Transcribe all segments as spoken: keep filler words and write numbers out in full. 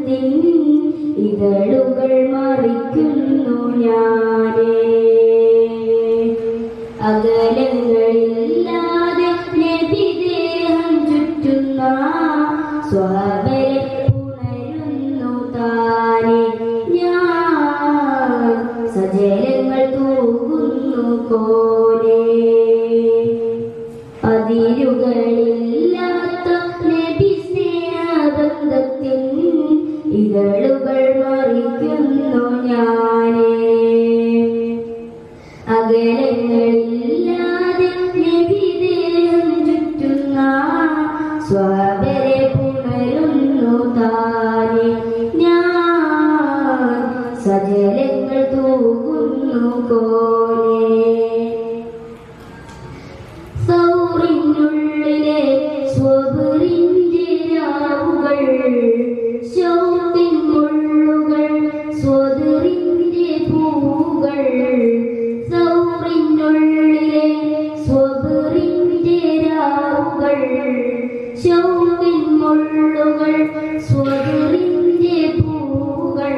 ഇതളുകൾ മറിക്കുന്നു ഞാനേ. അകലങ്ങളില്ലാതെ നബിദേഹം ചുറ്റുന്ന സ്വഹബരെ ഉണരുന്നു താനെ ഞാൻ. സജലങ്ങൾ തൂകുന്നു കോലേ. അതിരുകളില്ലാത്ത നബി സ്നേഹബന്ധത്തിൻ ഇതളുകൾ മറിക്കുന്നു ഞാനേ. അകലങ്ങളില്ലാതെ നബിദേഹം ചുറ്റുന്ന സ്വഹബരെ പുണരുന്നു താനെ ഞാൻ. സജലങ്ങൾ തൂകുന്നു കോലേ. സൗറിനുള്ളിലെ സ്വബറിന്റെ രാവുകൾ ശൗത്തിൻ മുള്ളുകൾ സ്വദറിന്റെ പൂവുകൾ. സൗറിനുള്ളിലെ സ്വബറിന്റെ രാവുകൾ ശൗത്തിൻ മുള്ളുകൾ സ്വദറിന്റെ പൂവുകൾ.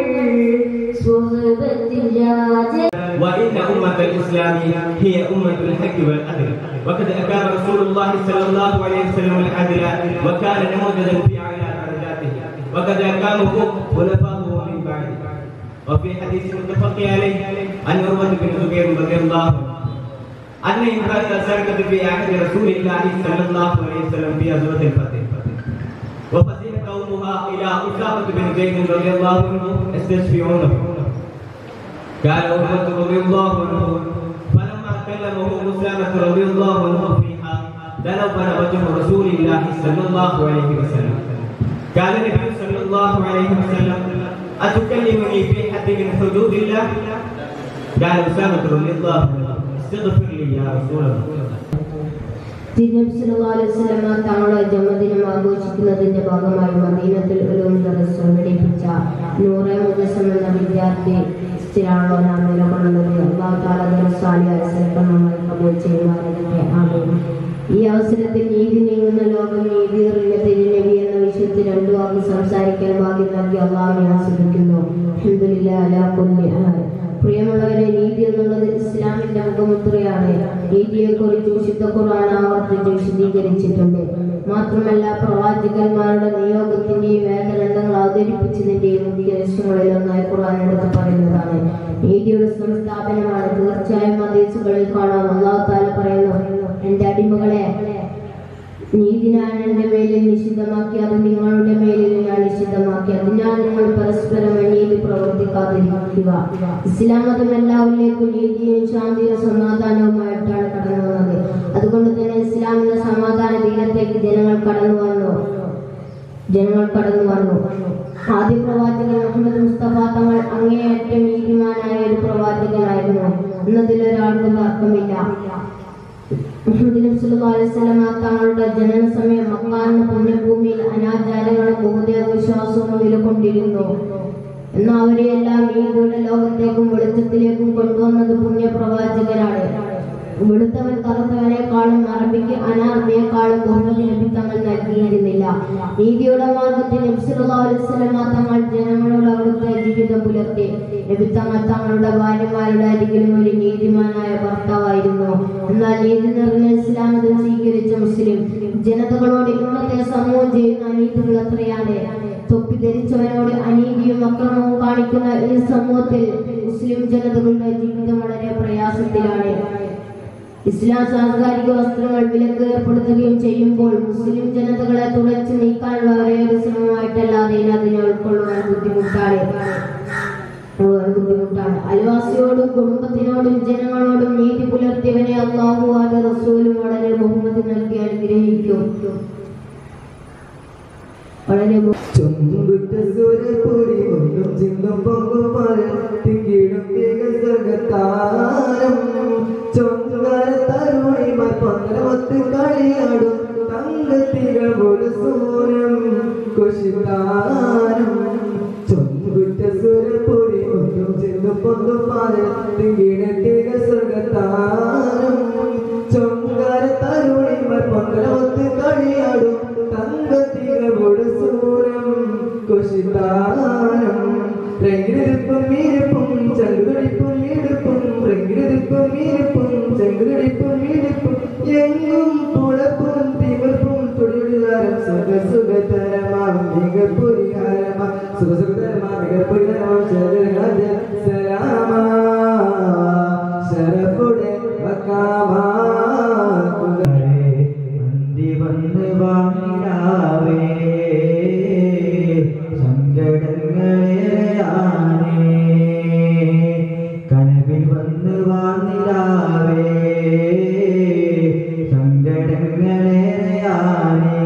സ്വഹബത്തിൽ രാജ وإن أمة الإسلام هي أمة الحق والعدل وقد أقام رسول الله صلى الله عليه وسلم العدل وكان نموذجا في أعلى درجاته وقد أقامه خلفاؤه من بعده. وفي حديث متفق عليه عن عروة بن الزبير رضي الله عنه أن امرأة سرقت في عهد رسول الله صلى الله عليه وسلم في غزوة الفتح وفزع قومها إلى أسامة بن زيد رضي الله عنه يستشفعونه. قال عروة رضي الله عنه فلما كلمه أسامة رضي الله عنه فيها تلون وجه رسول الله صلى الله عليه وسلم. قال النبي صلى الله عليه وسلم أتكلمني في حد من حدود الله؟ قال أسامة رضي الله عنه استغفر لي يا رسول الله. തിരുനബി സല്ലല്ലാഹു അലൈഹി വസല്ലം തങ്ങളുടെ ജന്മദിനം ആഘോഷിക്കുന്നതിന്റെ ഭാഗമായി മദീനത്തിൽ ഉലൂം ദർസ് സംഘടിപ്പിച്ച നൂറെ മുജസ്സം എന്ന വിദ്യാർത്ഥി ാണല്ലോ നാം നിലകൊള്ളുന്നത്. അല്ലാഹു തആല ദർസാലിയായ സൽക്കർമ്മമായി കബൂൽ ചെയ്യുമാറാകട്ടെ. ആമീൻ. ഈ അവസരത്തിൽ നീതി നീങ്ങുന്ന ലോകം നീതി എറിഞ്ഞ തിരുനബി എന്ന വിഷയത്തിൽ രണ്ടു വാക്ക് സംസാരിക്കാൻ ഭാഗ്യം നൽകി അല്ലാഹുവിനെ ആസ്വദിക്കുന്നു. അൽഹംദുലില്ലാഹി അലാ കുല്ലി ഹാൽ. പ്രിയമുള്ളവരെ, നീതി എന്നുള്ളത് ഇസ്ലാമിന്റെ മുഖമുദ്രയാണ്. നീതിയെക്കുറിച്ച് വിശുദ്ധ ഖുർആൻ ആവർത്തിച്ച് വിശദീകരിച്ചിട്ടുണ്ട്. മാത്രമല്ല, പ്രവാചകന്മാരുടെ നിയോഗത്തിന്റെയും വേദഗ്രന്ഥങ്ങൾ അവതരിപ്പിച്ചതിന്റെയും മുഖ്യ ലക്ഷ്യങ്ങളിൽ ഒന്നായി ഖുർആൻ എടുത്ത് പറയുന്നതാണ്. നീതിയുടെ സംസ്ഥാപനമാണ്. തീർച്ചയായും ഹദീസുകളിൽ കാണാം, അല്ലാഹു തആല പറയുന്നു, എന്റെ അടിമകളെ, നീതി ഞാൻ എന്റെ മേലിൽ നിഷിദ്ധമാക്കി, അത് നിങ്ങളുടെ മേലിൽ ഞാൻ നിഷിദ്ധമാക്കി. അതിനാൽ നിങ്ങൾ പരസ്പരം അനീതി പ്രവർത്തിക്കാതിരിക്കുക. ഇസ്ലാം മതം എല്ലാവരിലേക്കും നീതിയും ശാന്തിയും സമാധാനവുമായിട്ടാണ് കടന്നു വന്നത്. അതുകൊണ്ട് തന്നെ ഇസ്ലാം എന്ന സമാധാന ദീനത്തേക്ക് ജനങ്ങൾ കടന്നു വന്നു ജനങ്ങൾ കടന്നു വന്നു ആദ്യ പ്രവാചകൻ മുഹമ്മദ് മുസ്തഫ തങ്ങൾ അങ്ങേയറ്റം നീതിമാനായ ഒരു പ്രവാചകനായിരുന്നു എന്നതിലൊരാൾക്കും തർക്കമില്ല. മുഹമ്മദ് നബി സല്ലല്ലാഹു അലൈഹി വസല്ലം തങ്ങളുടെ ജനന സമയം മക്ക എന്ന പുണ്യഭൂമിയിൽ അനാചാരങ്ങളും ബഹുദൈവവിശ്വാസവും നിലകൊണ്ടിരുന്നു. എന്നാൽ അവരെയെല്ലാം നീതിയുടെ ലോകത്തേക്കും വെളിച്ചത്തിലേക്കും കൊണ്ടുവന്നത് പുണ്യപ്രവാചകരാണ്. വെളുത്തവൻ കറുത്തവനേക്കാളും അറബിക്ക് അനാർബിയെക്കാളും ബഹുമതി നബി തങ്ങൾ നൽകിയിരുന്നില്ല. നീതിയുടെ മാർഗത്തിൽ നബി സല്ലല്ലാഹു അലൈഹി വസല്ലം തങ്ങൾ ജനങ്ങളോട് അവിടുത്തെ ജീവിതം പുലർത്തി. നബി തങ്ങൾ തങ്ങളുടെ ഭാര്യമാരുടെ അരികിലും ഒരു നീതിമാനായ ഭർത്താവായിരുന്നു. എന്നാൽ നീതി നിറഞ്ഞ ഇസ്ലാം മതം സ്വീകരിച്ച മുസ്ലിം ജനതകളോട് ഇന്നത്തെ സമൂഹം ചെയ്യുന്ന അനീതികൾ എത്രയാണ്. തൊപ്പി ധരിച്ചവനോട് അനീതിയും അക്രമവും കാണിക്കുന്ന ഈ സമൂഹത്തിൽ മുസ്ലിം ജനതകളുടെ ജീവിതം വളരെ പ്രയാസത്തിലാണ്. ഇസ്ലാം സാംസ്കാരിക വസ്ത്രങ്ങൾ വിലക്ക് ഏർപ്പെടുത്തുകയും ചെയ്യുമ്പോൾ മുസ്ലിം ജനതകളെ തുടച്ചു നീക്കാനുള്ള ഒരേ ഒരു ശ്രമമായിട്ടല്ലാതെ അതിനെ ഉൾക്കൊള്ളുവാൻ ബുദ്ധിമുട്ടാണ് ബുദ്ധിമുട്ടാണ് അയൽവാസിയോടും കുടുംബത്തിനോടും ജനങ്ങളോടും നീതി പുലർത്തിയവനെ അല്ലാഹു അവന്റെ റസൂലും വളരെ ബഹുമതി നൽകി അനുഗ്രഹിക്കും. വളരെ കളിയാടും തങ്കത്തികൾ ഒരു സൂര്യം കുശിതാരം ചൊങ്കുറ്റ സുരപുരി ഒന്നും ചെന്നു പൊന്നു പാരത്തിങ്കിടത്തിക സ്വർഗത്താരം ചൊങ്കാര തരുണിമർ പൊങ്കലമൊത്ത് കളിയാടും തങ്കത്തികൾ ഒരു സൂര്യം കുശിത സുൽത്താനം രംഗിടിപ്പും മീരിപ്പും ചങ്കുടിപ്പും മീടിപ്പും രംഗിടിപ്പും മീരിപ്പും ചങ്കുടിപ്പും മീടിപ്പും എങ്ങും പുളപ്പും തിമിർപ്പും തുടിയുടാരം സുഖ സുഖതരമാം മികപ്പുരിഹാരമാം സുഖ സുഖതരമാം മികപ്പുരിഹാരമാം ശരഗാജ സലാമാ ശരഫുടെ മക്കാമാ അന്തി വന്ന് വാങ്ങിടാവേ സങ്കടങ്ങളേറെയാണേ കനവിൽ വന്ന് വാങ്ങിടാവേ സങ്കടങ്ങളേറെയാണേ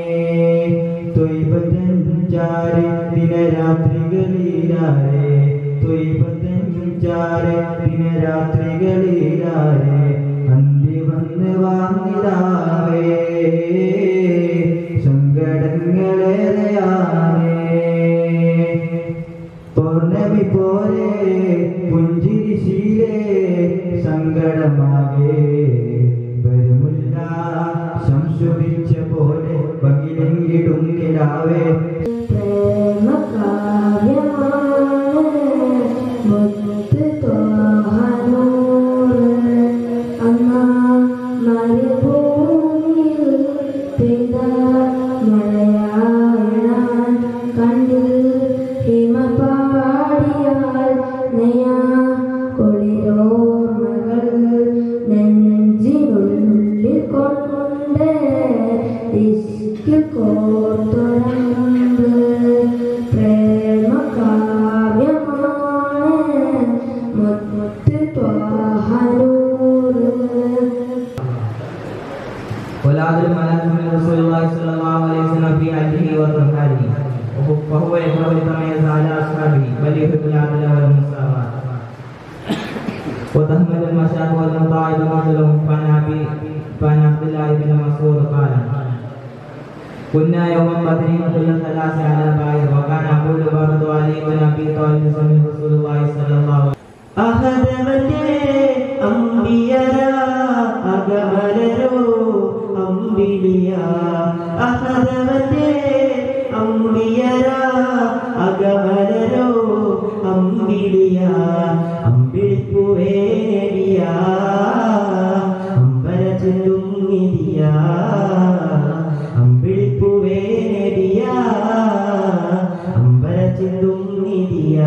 തൊയ്പത്തഞ്ചാറ് ദിനരാത്രികളിലാരേ തൊയ്പത്തഞ്ചാറ് ദിനരാത്രികളിലാരേ അന്തി വന്ന് വാങ്ങിടാവേ സങ്കടങ്ങളേറെയാണേ പൗർണമി പോലെ പുഞ്ചിരി ശീലേ സങ്കടമാകെ വരുമില്ല സംശുഭിച്ച പോലെ പകിലെങ്കിടും നിലാവേ ولعل الملك من رسول الله صلى الله عليه وسلم في أهله وصحبه وهو يكره يتميز على أصحابه بل يحب العدل والمساواة وتحمل المشاة والمطاعب مثلهم فعن عبد الله بن مسعود قال كنا يوما بدرين كل ثلاث على بعير وكان أبو برد علي بن أبي طالب من رسول الله صلى الله عليه وسلم അഹദവന്റെ അമ്പിയര അകമലരോ അമ്പിളിയ അഹദവന്റെ അമ്പിയര അകമലരോ അമ്പിളിയ അമ്പിളിപ്പുവേടിയ അമ്പരചെല്ലും നിധിയ അമ്പിളിപ്പുവേടിയ അമ്പരചെല്ലും നിധിയ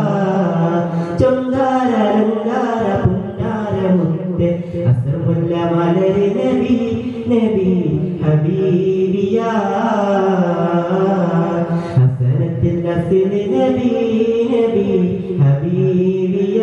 ചൊങ്കാര രംഗാര പുന്നാര മുത്തെ അസ്രമുല്ല മലരി നബി നബി ഹബീബിയ ഹസനത്തിൽ അസ്ൽ നബി നബി ഹബീബിയ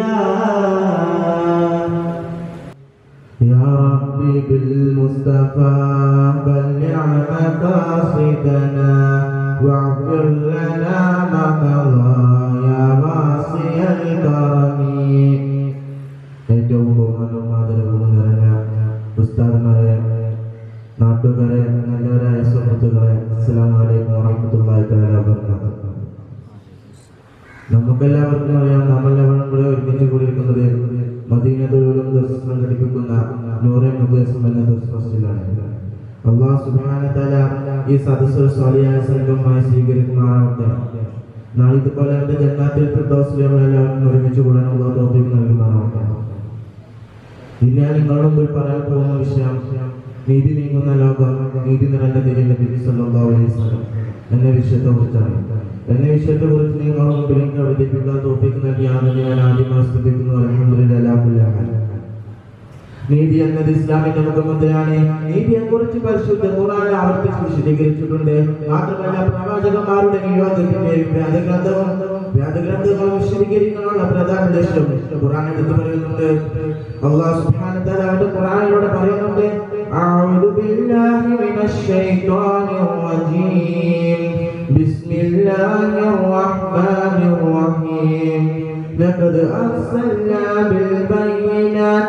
يا ربي بالمصطفى بلغ مقاصدنا واغفر لنا ما مضى يا واسع الكرم ഏറ്റവും ബഹുമാനവും ആദരവും നിറഞ്ഞ ഉസ്താദുമാരെ നാട്ടുകാരെ നല്ലവരായ സുഹൃത്തുക്കളെ അസ്സലാമു അലൈക്കും വറഹ്മത്തുള്ളാഹി തആല വബറകാതുഹു നമുക്കെല്ലാവർക്കും അറിയാം നമ്മളെല്ലാവരും കൂടെ ഒരുമിച്ച് കൂടിയിരിക്കുന്നത് മദീനത്തുലും ദർസ് സംഘടിപ്പിക്കുന്ന നൂറെ മുഖേസം എന്ന ദർസ് ഫസ്റ്റിലാണ് അല്ലാഹു സുബ്ഹാനഹു വ തആല ഈ സദസ്സ് സ്വാലിഹായ സംഘമായി സ്വീകരിക്കുമാറാവട്ടെ നാളെ ഇതുപോലെ എൻ്റെ ജന്നാത്തിൽ ഫിർദൗസിൽ നമ്മളെല്ലാവരും ഒരുമിച്ച് കൂടാൻ അല്ലാഹു തൗഫീഖ് നൽകുമാറാവട്ടെ ഇന്ന് നിങ്ങളുടെ മുമ്പിൽ പറയാൻ പോകുന്ന വിഷയം നീതി നീങ്ങുന്ന ലോകം നീതി നിറഞ്ഞ തിരി നബി സല്ലല്ലാഹു അലൈഹി വസല്ലം എന്ന വിഷയത്തെ കുറിച്ചാണ് എന്ന വിഷയത്തെ കുറിച്ച് നിങ്ങളുടെ മുമ്പിൽ എനിക്ക് അവതരിപ്പിക്കാൻ തൗഫീഖ് നൽകിയാണെന്ന് ഞാൻ ആദ്യമായി ശ്രദ്ധിക്കുന്നു അൽഹംദുലില്ലാഹ്. നീതി എന്നത് ഇസ്ലാമിന്റെ മുഖമുദ്രയാണ്. നീതിയെ കുറിച്ച് പരിശുദ്ധ ഖുർആൻ ആവർത്തിച്ച് വിശദീകരിച്ചിട്ടുണ്ട്. മാത്രമല്ല പ്രവാചകന്മാരുടെ നിയോഗത്തിന്റെയും വേദഗ്രന്ഥവും വേദഗ്രന്ഥങ്ങളും വിശദീകരിക്കാനുള്ള പ്രധാന ലക്ഷ്യം ഖുർആൻ എടുത്തു പറയുന്നുണ്ട്. അല്ലാഹു സുബ്ഹാനഹു വ തആല അവന്റെ ഖുർആനിലൂടെ പറയുന്നുണ്ട്, അഊദു ബില്ലാഹി മിനശ് ശൈത്വാനിർ റജീം ബിസ്മില്ലാഹിർ റഹ്മാനിർ റഹീം لقد أرسلنا بالبينات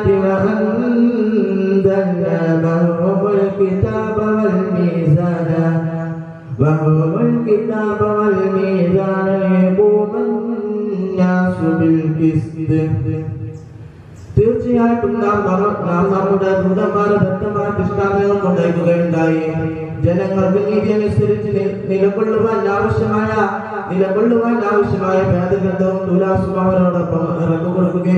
وأنزلنا معهم الكتاب والميزان وهو الكتاب والميزان ليقوم الناس بالقسط. തീർച്ചയായിട്ടും നാം നാം നമ്മുടെ ദൂതന്മാരെ വ്യക്തമായ ദൃഷ്ടാന്തങ്ങൾ കൊണ്ടയക്കുകയുണ്ടായി. ജനങ്ങൾക്ക് നീതി അനുസരിച്ച് നിലകൊള്ളുവാൻ ആവശ്യമായ നിലകൊള്ളുവാൻ ആവശ്യമായ ഭേദഗ്രന്ഥവും തുലാസും അവരോടൊപ്പം ഇറക്കി കൊടുക്കുകയും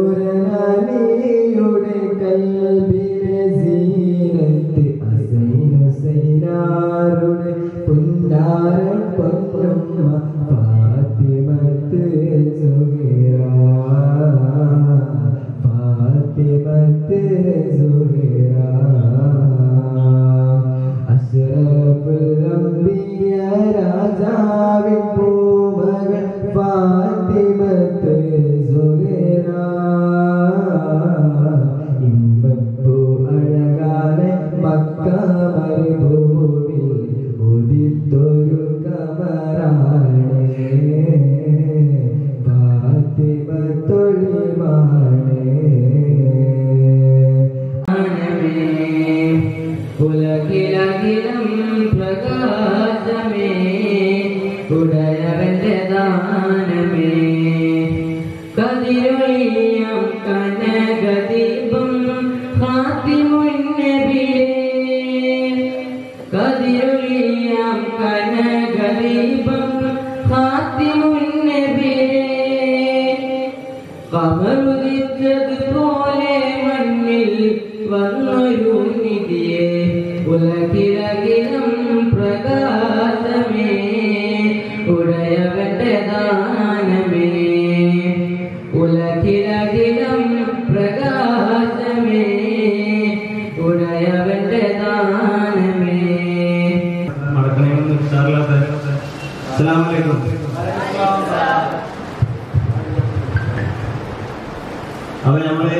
അപ്പൊ നമ്മള്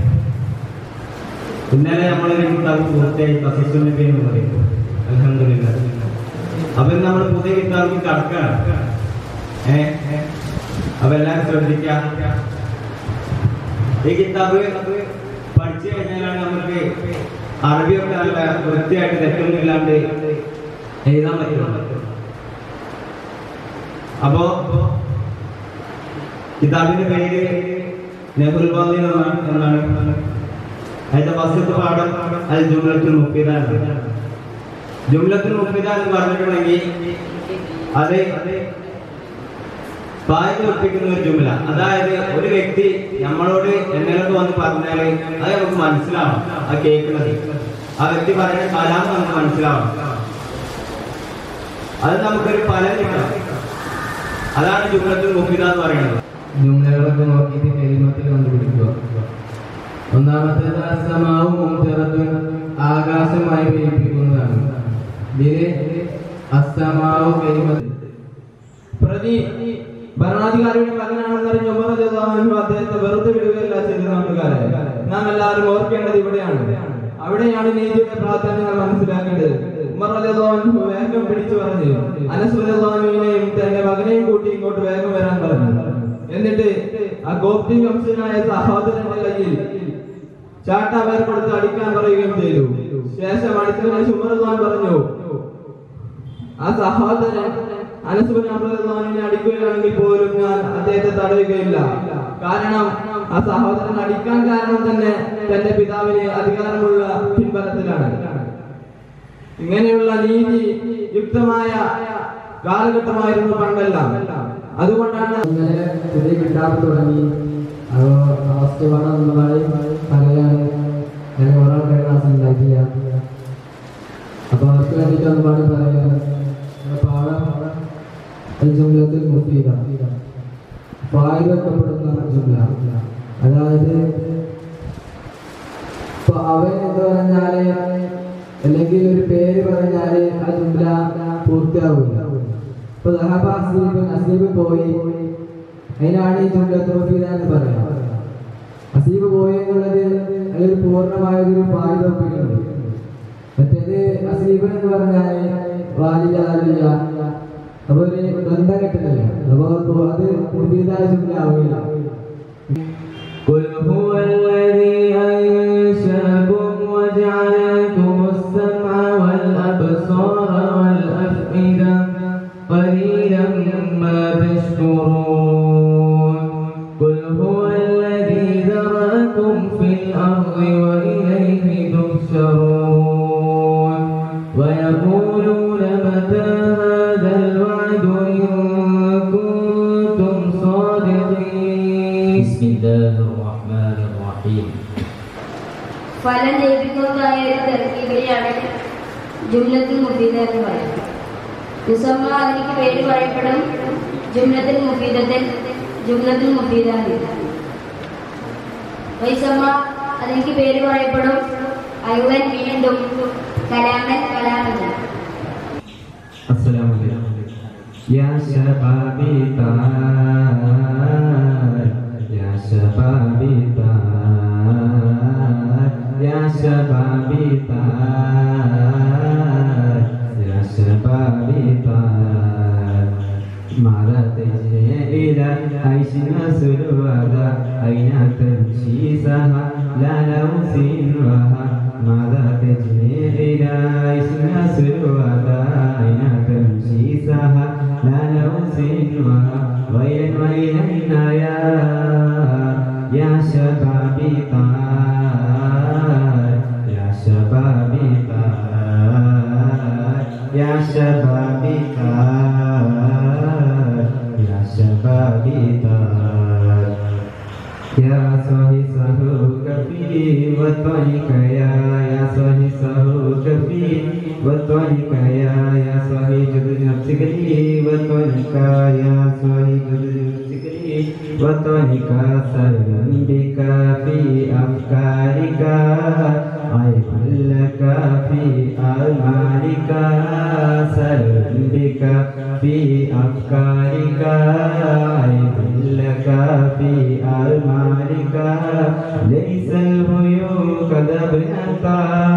ഇന്നലെ നമ്മളൊരു കിതാബ് പൂർത്തിയായി തഫ്സീറുൽ നബി എന്ന് പറയും. അൽഹംദുലില്ലാഹ്. അപ്പൊ നമ്മൾ പുതിയ കിതാബിൽ കടക്കാണ്. ഏഹ് അപ്പൊ എല്ലാവരും ശ്രദ്ധിക്കാം. ഈ കിതാബ് പഠിച്ചു കഴിഞ്ഞാലാണ് നമുക്ക് അറബിയൊക്കെ നല്ല വൃത്തിയായിട്ട് തെറ്റൊന്നുമില്ലാണ്ട് എഴുതാൻ പറ്റുള്ളൂ. അപ്പോ കിതാബിന്റെ പേര് നഹുൽ വാദി എന്നാണ്. അതിന്റെ ഫസ്റ്റത്തെ പാഠം അൽ ജുംലത്തുൽ മുഫീദ ആണ്. ജുംലത്തുൽ മുഫീദ എന്ന് പറഞ്ഞിട്ടുണ്ടെങ്കിൽ അത് ഫായിദ ഒപ്പിക്കുന്ന ഒരു ജുംല. അതായത് ഒരു വ്യക്തി നമ്മളോട് എന്തെങ്കിലും വന്ന് പറഞ്ഞാല് അത് നമുക്ക് മനസ്സിലാവണം. ആ കേൾക്കുന്നത് ആ വ്യക്തി പറയുന്ന കലാം നമുക്ക് മനസ്സിലാവണം. അത് നമുക്കൊരു ഫലം കിട്ടണം. അതാണ് ജുംലത്തുൽ മുഫീദ എന്ന് പറയുന്നത്. ജുംലകളൊക്കെ നോക്കിയിട്ട് കലിമത്തിൽ കണ്ടുപിടിക്കുക. ഒന്നാമത്തേത് അസ്സമാഉ മുംതിറത്തുൻ, ആകാശമായി പെയ്യിപ്പിക്കുന്നതാണ്. ഇതില് അസ്സമാഉ കലിമത്ത് പ്രതി ഭരണാധികാരിയുടെ മകനാണെന്നറിഞ്ഞ ഉമർ റളിയല്ലാഹു അൻഹു അദ്ദേഹത്തെ വെറുതെ വിടുകയല്ല ചെയ്ത നാട്ടുകാരെ. നാം എല്ലാവരും ഓർക്കേണ്ടത് ഇവിടെയാണ്. അവിടെയാണ് നീതിയുടെ പ്രാധാന്യങ്ങൾ മനസ്സിലാക്കേണ്ടത്. ഉമർ റളിയല്ലാഹു അൻഹു വേഗം പിടിച്ചു പറഞ്ഞു അനസ് റളിയല്ലാഹു അൻഹുവിനെയും തന്റെ മകനെയും കൂട്ടി ഇങ്ങോട്ട് വേഗം വരാൻ പറഞ്ഞു. എന്നിട്ട് ആ ഗോപ്തി വംശനായ സഹോദരന്റെ കയ്യിൽ ചാട്ട വേർ കൊടുത്ത് അടിക്കാൻ പറയുകയും ചെയ്തു. ശേഷം അടിച്ചതിന് ശേഷം ഉമർ റളിയല്ലാഹു അൻഹു പറഞ്ഞു, ആ സഹോദരൻ അനസ് ബിൻ റളിയല്ലാഹു അൻഹുവിനെ അടിക്കുകയാണെങ്കിൽ പോലും ഞാൻ അദ്ദേഹത്തെ തടയുകയില്ല. കാരണം ആ സഹോദരൻ അടിക്കാൻ കാരണം തന്നെ തന്റെ പിതാവിന് അധികാരമുള്ള പിൻബലത്തിലാണ്. ഇങ്ങനെയുള്ള നീതി യുക്തമായ കാലഘട്ടമായിരുന്നു പണ്ടെല്ലാം. അതുകൊണ്ടാണ് ഇന്നലെ പുതിയ കിതാബ് തുടങ്ങി. ഫസ്റ്റ് പാഠം നമ്മളായി പറയാൻ ഞാൻ ഒരാളുടെ ക്ലാസ് ഉണ്ടാക്കില്ല. അപ്പൊ അവർക്ക് വേണ്ടിയിട്ട് ഒന്ന് പാടി പറയാൻ പാഠം ജുംലത്തുൽ മുഫീദ, ഫായിദപ്പെടുന്ന ജുംല. അതായത് ഇപ്പൊ അവൻ എന്ന് പറഞ്ഞാല് അല്ലെങ്കിൽ ഒരു പേര് പറഞ്ഞാല് ആ ജുംല പൂർത്തിയാവില്ല. ഇപ്പൊ ദഹബ അസീബ്, അസീബ് പോയി, അതിനാണ് ഈ ജുംലത്തുൽ മുഫീദ എന്ന് പറയാം. അസീബ് പോയി എന്നുള്ളത് അതിൽ പൂർണ്ണമായൊരു ഫായിദ ഒപ്പിക്കുന്നുണ്ട്. മറ്റേത് അസീബ് എന്ന് പറഞ്ഞാല് വാലിയ ആലിയ, അപ്പൊ ഒരു ബന്ധം കിട്ടുന്നില്ല. അപ്പൊ അത് മുഫീദായ ജുംല ആവില്ല. قل هو الذي أنشأكم وجعل لكم السمع والأبصار والأفئدة قليلا ما تشكرون. قل هو الذي ذرأكم في الأرض وإليه تحشرون. ويقول ബിസ്മില്ലാഹിർ റഹ്മാനിർ റഹീം. ഫലം ലഭിക്കുന്നതായ ഒരു തർക്കീബിനെയാണ് ജുംലത്തുൽ മുഫീദ എന്ന് പറയുന്നത്. മുസമ്മ അതിലേക്ക് പേര് പറയപ്പെടും ജുംലത്തുൽ മുഫീദത്തിൽ ജുംലത്തുൽ മുഫീദ. വൈസമ്മ അതിലേക്ക് പേര് പറയപ്പെടും അയ്വൻ വീണ്ടും കലാമൻ കലാമൻ. السلام عليكم يا شبابي تعال يا شبابي تعال يا شبابي تعال يا شبابي تعال ماذا تجري إلى عيش مسلوها أين تمشي سها لا لوث وها ماذا تجري إلى عيش مسلوها أين تمشي سها لا لوث وها ويلا ويلا يا يا شبابي تعال يا شبابي تعال يا شبابي تعال يا شبابي تعال يا صاحي سهوك في وطنك يا يا صاحي سهوك في وطنك يا يا صاحي جد نفسك لي وطنك يا صاحي جد نفسك لي وطنك سلم بك في أفكارك عيب لك في أعمالك سلم بك في أفكارك عيب لك في أعمالك ليس الغيوم كذبنتا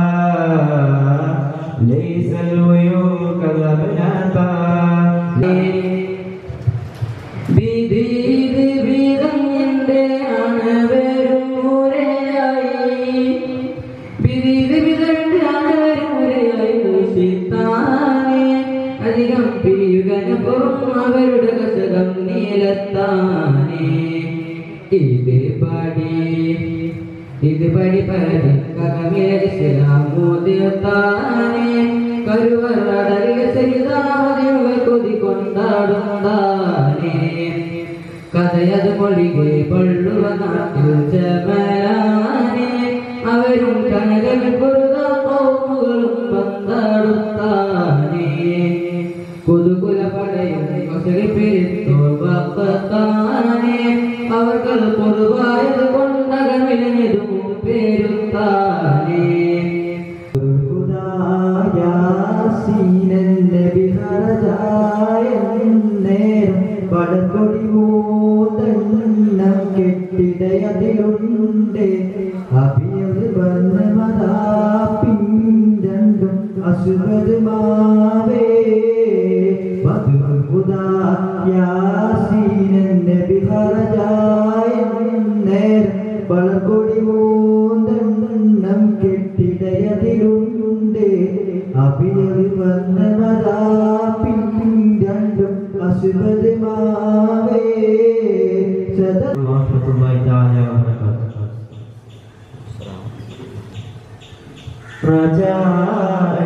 ليس الغيوم كذبنتا بيديد بيدم يندانا برمورياي بيديد بيدم يندانا برمورياي شيطاني അധികം പിയുകനപ്പുറം അവരുടെ കസകം നീലത്താനേ ഇത് പടി ഇത് പടി പടി കകമേരിശിലാമോദിയത്താനേ കരുവറടലിയ സഹിതാമതിയുക കൊതി കൊണ്ടാടുണ്ടാനേ കഥയത് മൊഴികെ പള്ളുവ നാട്ടിൽ ജമലാനേ അവരും കനകവിൽ പൊറുതാ കോമുകളും പന്താടുത്താനേ കുതുകുല പടയും കൊസകിപ്പിരിത്തോൾവാക്കത്താനേ അവർകൾ പൊതുവായത് കൊണ്ടകമിലഞ്ഞതും പേരുത്താനേ പടക്കൊടി മൂന്നെണ്ണം കെട്ടിടയതിലുണ്ട് അഭിയത് ബന്ധമതാപ്പിരണ്ടും അസുഖത് മാവേ പടക്കൊടി മൂന്നെണ്ണം കെട്ടിടയതിലുണ്ട് അഭിയത് ബന്ധമതാപ്പിരണ്ടും അസുഖത് മാവേ. رجاء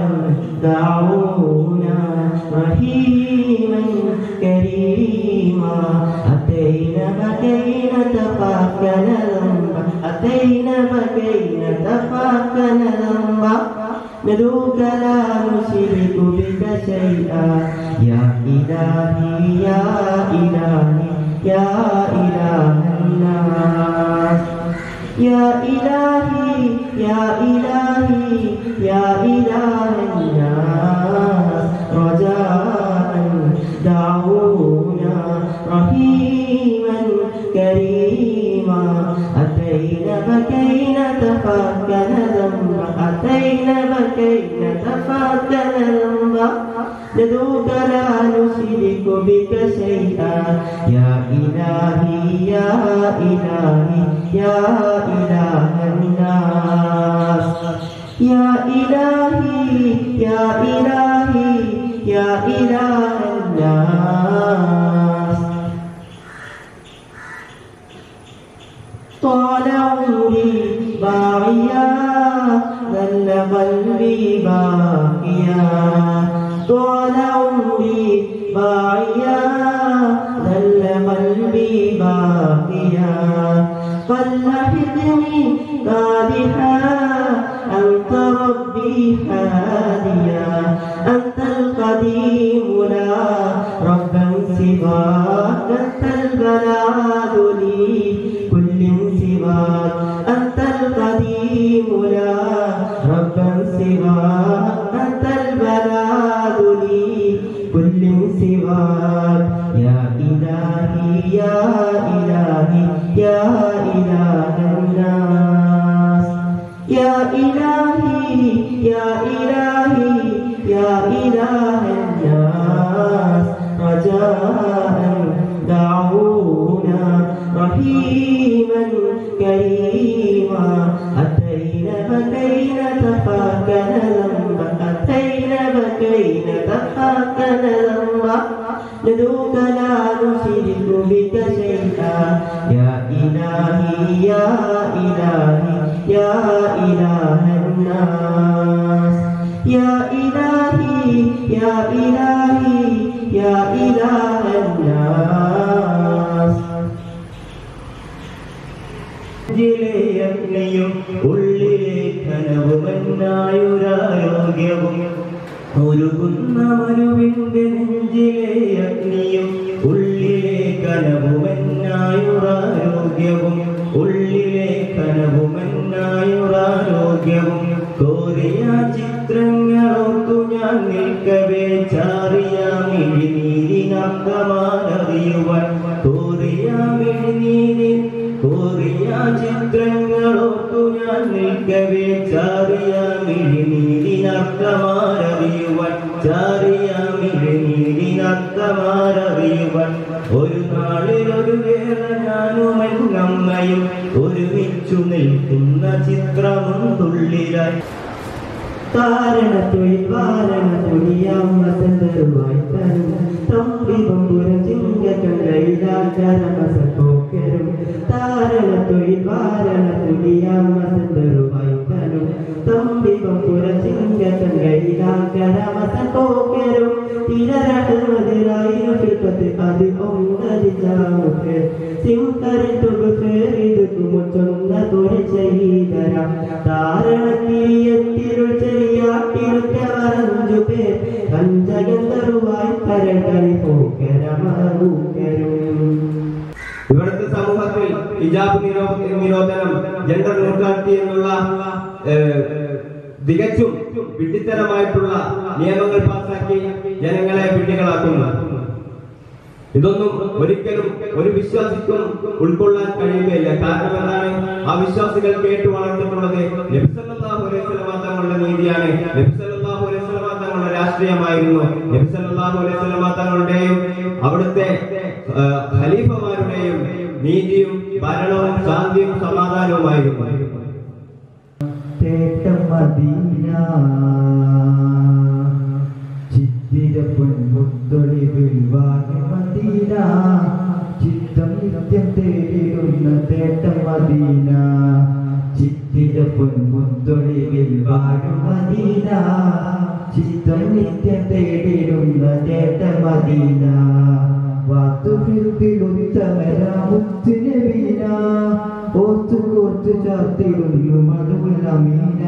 دعونا رحيما كريما أتينا بكينا تفاكنا ذنبا أتينا بكينا تفاكنا ذنبا ندعوك لا نشرك بك شيئا يا إلهي يا إلهي يا إله الناس يا إلهي يا إلهي يا إله الناس رجاء دعونا رحيما كريما أتينا بكينا تفاكنا ذنبا أتينا بكينا تفاكنا ذنبا ندعوك لا نشرك بك شيئا يا إلهي يا إلهي يا إله الناس يا إلهي يا إلهي يا إله الناس طال عمري باعيا ظل قلبي باقيا طال عمري باعيا ظل قلبي باقيا فلحقني قادحا أنت ربي هاديا أنت القديم لا ربا سواك أنت البلاد لي كل سواك أنت القديم لا ربا سواك أنت البلاد لي كل سواك يا إلهي يا إلهي يا إله الناس يا إلهي يا إلهي يا إله الناس رجاء دعونا رحيما كريما أتينا بكينا تفاكنا ذنبا أتينا بكينا تفاكنا ذنبا ندعوك لا نشرك بك شيئا يا إلهي يا إلهي يا إله الناس يا إلهي يا إلهي يا إله الناس ജിലയഗ്നിയും ഉള്ളിലെ കനവുമെന്നായുരാരോഗ്യവും ഒരുകുന്ന മനുവിന്റെ നെഞ്ചിലെ അഗ്നിയും ഉള്ളിലെ കനവുമെന്നായുരാരോഗ്യവും ഉള്ളിലെ കനവുമെന്നായുരാരോഗ്യവും കോരിയ ചിത്രങ്ങളോർത്തു ഞാൻ നിൽക്കവേ ചാറിയ മിഴിനീരിനക്കമാനറിയുവാൻ കോരിയ മിഴിനീരി കോറിയ ചിത്രങ്ങളോർത്തു ഞാൻ നിൽക്കവേ ചാറിയ മിഴിനീരിനക്കമാരറിയുവാൻ ചാറിയ മിഴിനീരിനക്കമാരറിയുവാൻ ഒരു നാളിലൊരു വേള ഞാനും എന്നമ്മയും ഒരുമിച്ചു നിൽക്കുന്ന ചിത്രമുണ്ടുള്ളിലായി കാരണത്തൊഴിൽ വാരണത്തൊഴിയാം വസന്തരുമായി തരും തമ്പിപുരം ചിങ്കക്കണ്ടയിലാകരമസപ്പോക്കരും താരണത്തൊഴിൽ വാരണത്തൊഴിയാം വസന്തരുമായി തരും തമ്പിപുരം ചിങ്കക്കണ്ടയിലാകരമസപ്പോക്കരും തിരരഹമതിലായി ഫിൽപ്പത്ത് അത് ഒന്നരിച്ചാമുക്ക് സിംകരിട്ടുക ഫേറിതുക്കുമു ചൊന്ന തൊഴി ചെയ്തര താരണത്തിരിയത്തിരുൾ ചെറിയാട്ടിരുക്കവരഞ്ചു പേർ പഞ്ചഗന്ധറുവായി കരകളി പോക്കരമൂക്കരും. ഇവിടുത്തെ സമൂഹത്തിൽ ഹിജാബ് നിരോധനം ജെൻഡർ ന്യൂട്രാലിറ്റി എന്നുള്ള തികച്ചും വിഡ്ഢിത്തരമായിട്ടുള്ള നിയമങ്ങൾ പാസാക്കി ജനങ്ങളെ വിഡ്ഢികളാക്കുന്നു. ഇതൊന്നും ഒരിക്കലും ഒരു വിശ്വാസിക്കും ഉൾക്കൊള്ളാൻ കഴിയുകയില്ല. കാരണം എന്താണ്? ആ വിശ്വാസികൾ കേട്ടു വളർന്നിട്ടുള്ളത് നബി സല്ലല്ലാഹു അലൈഹി വസല്ലം തങ്ങളുടെ നീതിയാണ്, നബി സല്ലല്ലാഹു അലൈഹി വസല്ലം തങ്ങളുടെ രാഷ്ട്രീയമായിരുന്നു, നബി സല്ലല്ലാഹു അലൈഹി വസല്ലം തങ്ങളുടെയും അവിടുത്തെ ഖലീഫമാരുടെയും നീതിയും ഭരണവും ശാന്തിയും സമാധാനവുമായിരുന്നു. മദീന ചിത്തിരപ്പൊൻമുത്തൊളിവിൽ വാങ്ങി മദീന ചിത്തം നിത്യം തേടിടുന്ന തേട്ടം മദീന ചിത്തിരപ്പൊൻമുത്തൊളിവിൽ വാങ്ങി മദീന ചിത്തം നിത്യം തേടിടുന്ന തേട്ടം മദീന വാത്തുഹിൽത്തിലുത്തമരാമുത്തിനബീന ഓർത്തു കോർത്തു ചാർത്തിടുന്നു മടുവിലമീന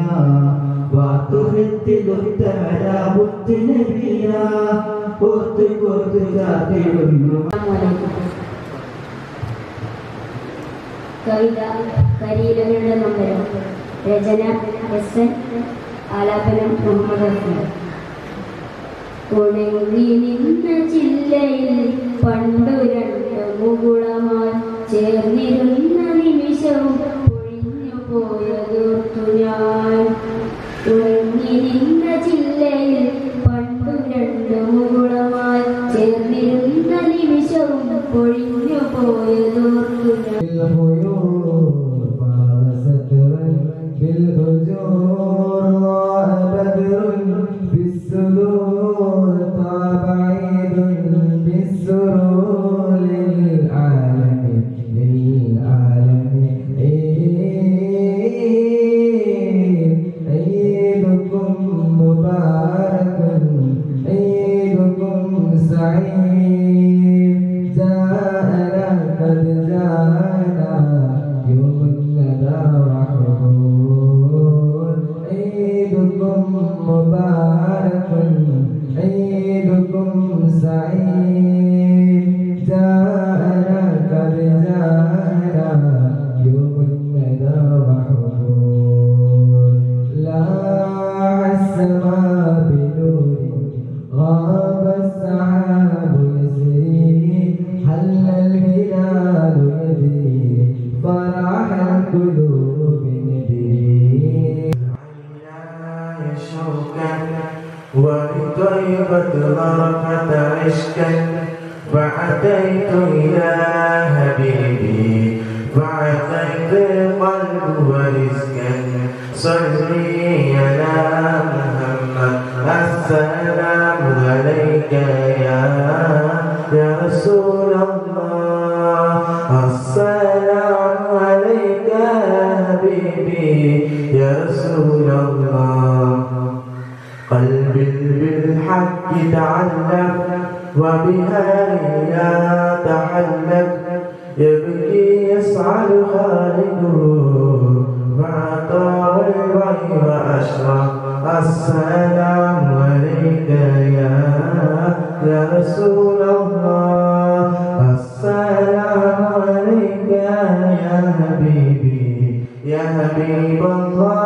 വാത്തുഹിൽത്തിലുത്തമരാമുത്തിനബീന ഓർത്തു കോർത്തു ചാർത്തിടുന്നു. കവിത കരിയിലകളുടെ നമ്പരം. രചന എസ് എൻ. ആലാപനം മുഹമ്മദ് അഫ്സൽ. ഉണങ്ങി നിന്ന ചില്ലയിൽ പണ്ടു രണ്ട് മുകുളമായി ചേർന്നിരുന്ന നിമിഷവും പൊഴിഞ്ഞു പോയതോർത്തു ഞാൻ. ഉണങ്ങി നിന്ന ചില്ലയിൽ പണ്ടു രണ്ട് മുകുളമായി ചേർന്നിരുന്ന നിമിഷവും പൊഴിഞ്ഞു പോയതോർത്തു ഞാൻ. جاءنا قد جاءنا ذا وحضور عيدكم مبارك عيدكم سعيد جاءنا قد جاءنا يوم ذا وحضور لاح السماء بنور غاب السحاب يسري حل الهلال يدري فرح القلوب ندري شوكا ولطيبة ضربة عشقا فأتيت إلى حبيبي فأتيت قلب ورزقا صلي على محمد السلام عليك يا يا رسول الله السلام عليك يا حبيبي يا رسول الله قلبي بالحق تعلق وبها يتحلق يبكي يسعد خالقه فأطار الغيب أشرق السلام عليك يا يا رسول الله السلام عليك يا حبيبي يا حبيب الله